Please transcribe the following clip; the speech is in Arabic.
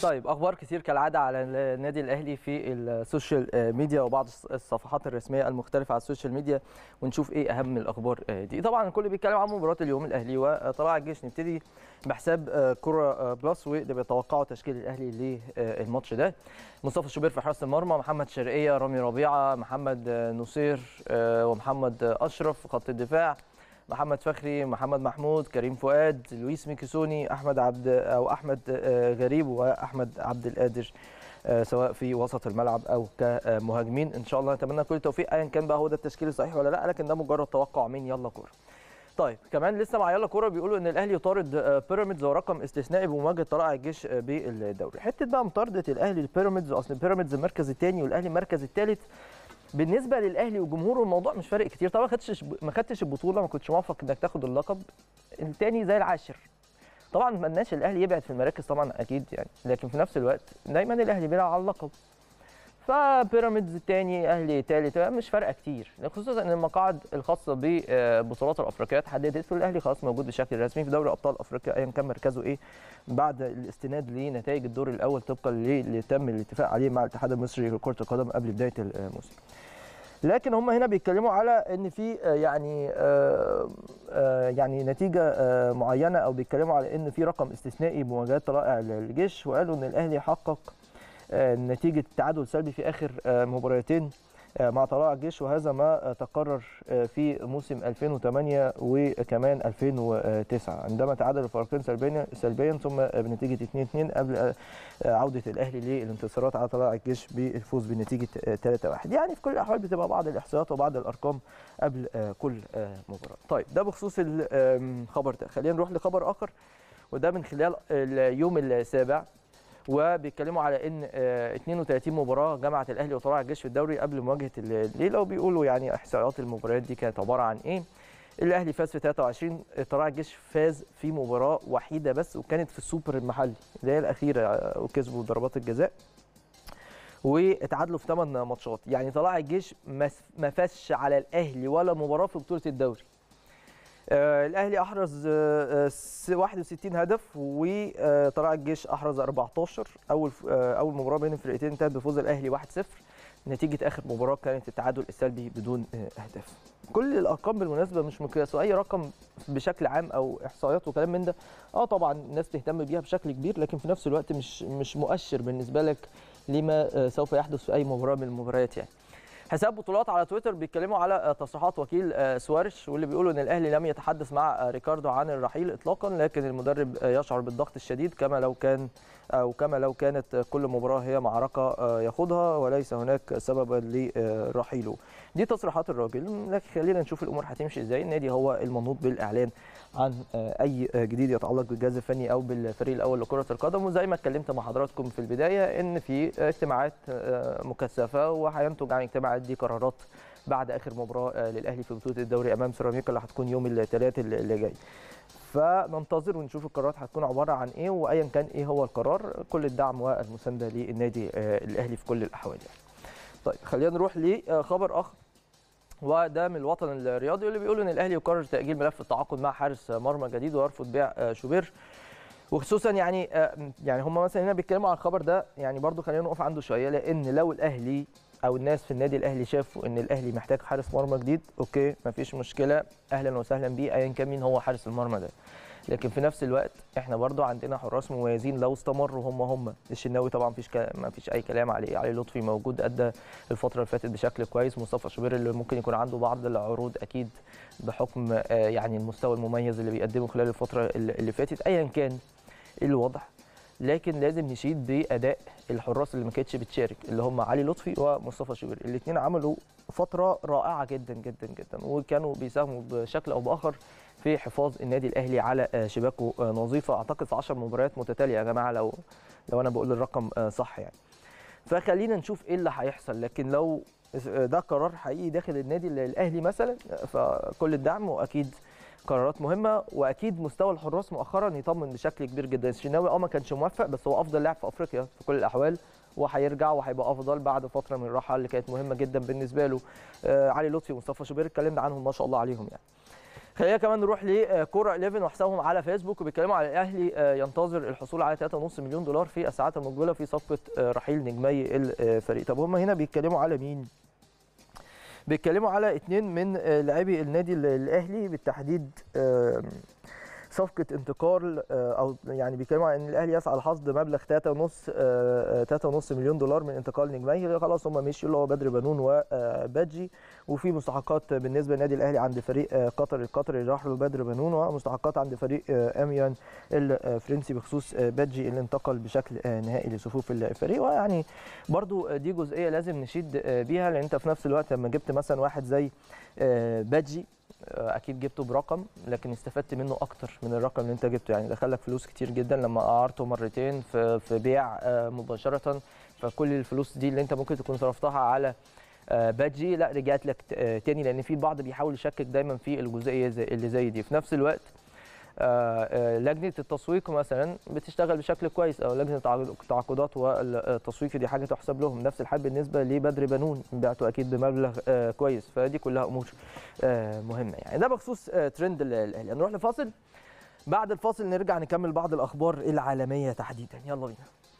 طيب اخبار كتير كالعاده على النادي الاهلي في السوشيال ميديا وبعض الصفحات الرسميه المختلفه على السوشيال ميديا، ونشوف ايه اهم الاخبار دي. طبعا الكل بيتكلم عن مباراه اليوم الاهلي وطلائع الجيش. نبتدي بحساب كره بلس واللي بيتوقعوا تشكيل الاهلي للماتش ده. مصطفى شوبير في حراسه المرمى، محمد شرقيه، رامي ربيعه، محمد نصير ومحمد اشرف في خط الدفاع، محمد فخري، محمد محمود، كريم فؤاد، لويس ميكيسوني، احمد غريب واحمد عبد القادر، سواء في وسط الملعب او كمهاجمين. ان شاء الله نتمنى كل التوفيق ايا كان بقى هو ده التشكيل الصحيح ولا لا، لكن ده مجرد توقع من يلا كوره. طيب كمان لسه مع يلا كوره بيقولوا ان الاهلي يطارد بيراميدز ورقم استثنائي بمواجهه طلائع الجيش بالدوري. حته بقى مطارده الاهلي لبيراميدز، اصل بيراميدز المركز الثاني والاهلي المركز الثالث. بالنسبه للاهلي وجمهوره الموضوع مش فارق كتير. طبعا ما خدتش البطوله، ما كنتش موافق انك تاخد اللقب، الثاني زي العاشر. طبعا ما لناش الاهلي يبعد في المراكز طبعا اكيد يعني، لكن في نفس الوقت دايما الاهلي بيلعب على اللقب. فبيراميدز الثاني، اهلي ثالث، مش فارقه كتير، خصوصا ان المقاعد الخاصه ببطولات الافريقيه اتحددت والاهلي خلاص موجود بشكل رسمي في دوري ابطال افريقيا ايا كان مركزه ايه، بعد الاستناد لنتائج الدور الاول طبقا اللي تم الاتفاق عليه مع الاتحاد المصري لكره القدم قبل بدايه الموسم. لكن هم هنا بيتكلموا على ان في يعني نتيجه معينه، او بيتكلموا على ان في رقم استثنائي بمواجهات طلائع الجيش، وقالوا ان الاهلي حقق نتيجه تعادل سلبي في اخر مباراتين مع طلائع الجيش، وهذا ما تكرر في موسم 2008 وكمان 2009 عندما تعادل الفريقين سلبيا ثم بنتيجه 2-2 قبل عوده الاهلي للانتصارات على طلائع الجيش بالفوز بنتيجه 3-1. يعني في كل الاحوال بتبقى بعض الاحصائيات وبعض الارقام قبل كل مباراه. طيب ده بخصوص الخبر ده. خلينا نروح لخبر اخر، وده من خلال اليوم السابع، وبيتكلموا على ان 32 مباراه جمعت الاهلي وطلائع الجيش في الدوري قبل مواجهه الليله، وبيقولوا يعني احصائيات المباريات دي كانت عباره عن ايه. الاهلي فاز في 23، طلائع الجيش فاز في مباراه وحيده بس، وكانت في السوبر المحلي اللي هي الاخيره، وكسبوا ضربات الجزاء، واتعادلوا في 8 ماتشات. يعني طلائع الجيش ما فازش على الاهلي ولا مباراه في بطوله الدوري. الاهلي احرز 61 هدف وطلائع الجيش احرز 14. اول مباراه بين الفرقتين انتهت بفوز الاهلي 1-0. نتيجه اخر مباراه كانت التعادل السلبي بدون اهداف. كل الارقام بالمناسبه مش مقياس، واي رقم بشكل عام او احصائيات وكلام من ده طبعا الناس تهتم بيها بشكل كبير، لكن في نفس الوقت مش مؤشر بالنسبه لك لما سوف يحدث في اي مباراه من المباريات يعني. حساب بطولات على تويتر بيتكلموا على تصريحات وكيل سواريش، واللي بيقولوا ان الاهلي لم يتحدث مع ريكاردو عن الرحيل اطلاقا، لكن المدرب يشعر بالضغط الشديد كما لو كانت كل مباراه هي معركه يخوضها وليس هناك سببا لرحيله. دي تصريحات الراجل، لكن خلينا نشوف الامور هتمشي ازاي. النادي هو المنوط بالاعلان عن اي جديد يتعلق بالجهاز الفني او بالفريق الاول لكره القدم، وزي ما اتكلمت مع حضراتكم في البدايه ان في اجتماعات مكثفه، وهينتج عن اجتماعات دي قرارات بعد اخر مباراه للاهلي في بطوله الدوري امام سيراميكا اللي هتكون يوم الثلاث اللي جاي. فننتظر ونشوف القرارات هتكون عباره عن ايه، وايا كان ايه هو القرار كل الدعم والمسانده للنادي الاهلي في كل الاحوال يعني. طيب خلينا نروح لخبر اخر، وده من الوطن الرياضي، واللي بيقول ان الاهلي يقرر تاجيل ملف التعاقد مع حارس مرمى جديد ويرفض بيع شوبير. وخصوصا يعني هم مثلا هنا بيتكلموا على الخبر ده، يعني برضو خلينا نقف عنده شويه، لان لو الاهلي او الناس في النادي الاهلي شافوا ان الاهلي محتاج حارس مرمى جديد، اوكي مفيش مشكله، اهلا وسهلا بيه ايا كان مين هو حارس المرمى ده. لكن في نفس الوقت احنا برضو عندنا حراس مميزين لو استمروا هم الشناوي طبعا ما فيش اي كلام عليه، علي لطفي موجود ادى الفتره اللي فاتت بشكل كويس، مصطفى شوبير اللي ممكن يكون عنده بعض العروض اكيد بحكم يعني المستوى المميز اللي بيقدمه خلال الفتره اللي فاتت، ايا كان الوضع. لكن لازم نشيد باداء الحراس اللي ما كانتش بتشارك، اللي هم علي لطفي ومصطفى شوبير. الاثنين عملوا فتره رائعه جدا جدا جدا، وكانوا بيساهموا بشكل او باخر في حفاظ النادي الاهلي على شباكه نظيفه، اعتقد في 10 مباريات متتاليه يا جماعه لو انا بقول الرقم صح يعني. فخلينا نشوف ايه اللي هيحصل، لكن لو ده قرار حقيقي داخل النادي الاهلي مثلا فكل الدعم، واكيد قرارات مهمه، واكيد مستوى الحراس مؤخرا يطمن بشكل كبير جدا. الشناوي ما كانش موفق، بس هو افضل لاعب في افريقيا في كل الاحوال، وهيرجع وهيبقى افضل بعد فتره من الراحه اللي كانت مهمه جدا بالنسبه له. علي لطفي ومصطفى شوبير اتكلمنا عنهم ما شاء الله عليهم يعني. خلينا كمان نروح لكوره 11 وحسابهم على فيسبوك، وبيتكلموا على الاهلي ينتظر الحصول على 3.5 مليون دولار في الساعات المقبله في صفقه رحيل نجمي الفريق. طب هم هنا بيتكلموا على مين؟ بيتكلموا على 2 من لاعبي النادي الاهلي بالتحديد، صفقه انتقال او يعني بيتكلموا عن ان الاهلي يسعى لحصد مبلغ 3.5 مليون دولار من انتقال نجميه خلاص هم مشيوا، اللي هو بدر بنون وبادجي. وفي مستحقات بالنسبه للنادي الاهلي عند فريق القطري اللي راح له بدر بنون، ومستحقات عند فريق اميان الفرنسي بخصوص بادجي اللي انتقل بشكل نهائي لصفوف الفريق. ويعني برضو دي جزئيه لازم نشيد بيها، لان انت في نفس الوقت لما جبت مثلا واحد زي بادجي اكيد جبته برقم، لكن استفدت منه اكتر من الرقم اللي انت جبته. يعني دخلك فلوس كتير جدا لما قعرته مرتين في بيع مباشره، فكل الفلوس دي اللي انت ممكن تكون صرفتها على بادجي لا رجعت لك تاني، لان في البعض بيحاول يشكك دايما في الجزئيه اللي زي دي. في نفس الوقت لجنه التسويق مثلا بتشتغل بشكل كويس، او لجنه التعاقدات والتسويق دي حاجه تحسب لهم. نفس الحال بالنسبه لبدر بنون، بعته اكيد بمبلغ كويس، فدي كلها امور مهمه. يعني ده بخصوص ترند الاهلي. هنروح لفاصل، بعد الفاصل نرجع نكمل بعض الاخبار العالميه تحديدا. يلا بينا.